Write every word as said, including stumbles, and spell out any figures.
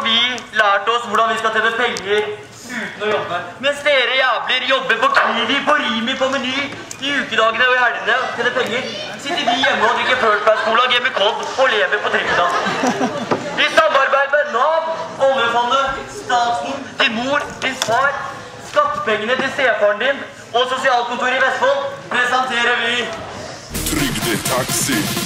har vi lært oss hvordan vi skal tjene penger uten å jobbe. Mens dere jævler jobber på Kiwi, på Rimi, på Meny, i ukedagene og i helgene og tjener penger, sitter vi hjemme og drikker First Price Cola, gamer kod og lever på trygda. I samarbeid med Nav, oljefondet, staten, din mor, din far, skattepengene til stefaren din og sosialkontoret i Vestfold presenterer vi Trygdetaxi.